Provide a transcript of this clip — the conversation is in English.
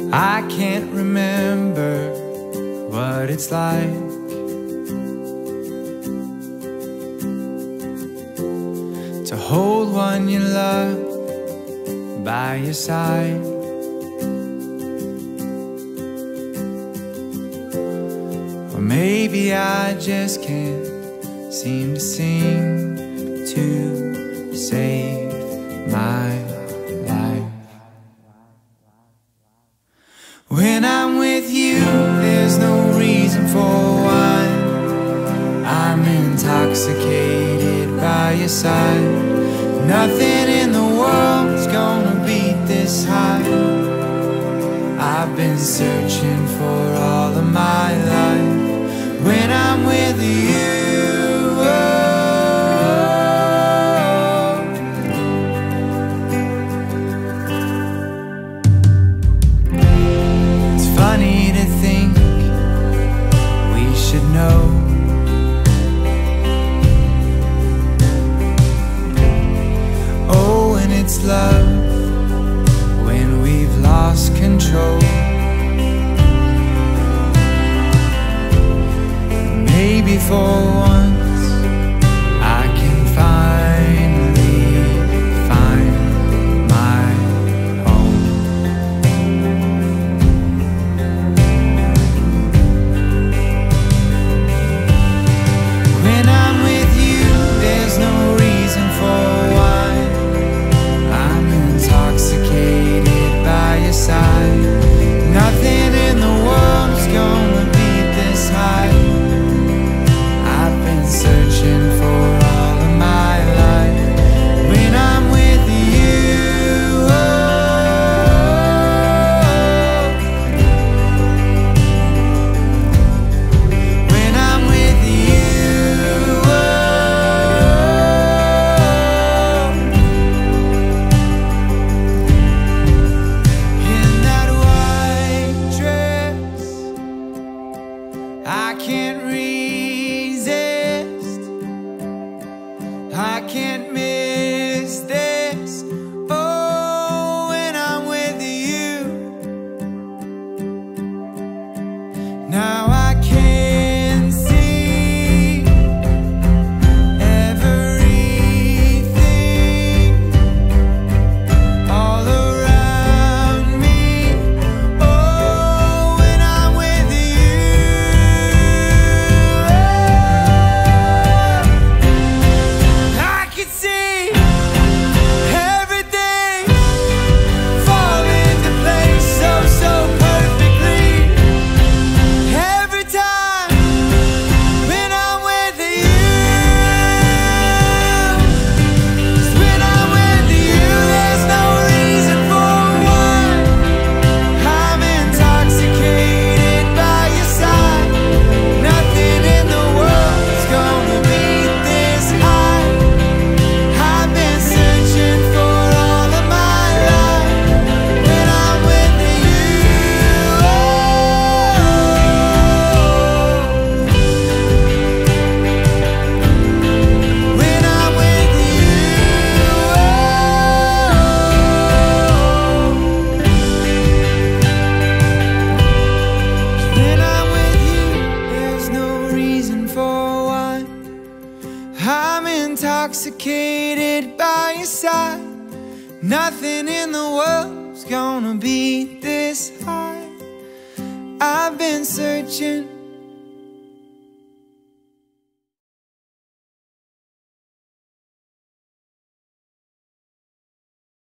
I can't remember what it's like to hold one you love by your side. Or maybe I just can't seem to sing to save my life. When I'm with you, there's no reason for wine. I'm intoxicated by your side. Nothing in the world's gonna beat this high. I've been searching for all of my life. When I'm with you, it's funny to think we should know. Oh, and it's love when we've lost control. Maybe for once I can finally find my home. When I'm with you, there's no reason for wine. I'm intoxicated by your side. Nothing in the world's gonna beat this high. I've been searching for all of my life. When I'm with you, when I'm with you, in that white dress, I can't resist. I can't miss this. Oh, when I'm with you, now I can see everything all around me. Oh, when I'm with you, I can see everything fall into place so perfectly. Every time when I'm with you, 'cause when I'm with you, there's no reason for wine. I'm intoxicated by your side. Nothing in the world's gonna beat this high. I've been searching for all of my life. When I'm with you, when I'm with you, when I'm with you, there's no reason for wine. I'm intoxicated by your side. Nothing in the world's gonna beat this high. I've been searching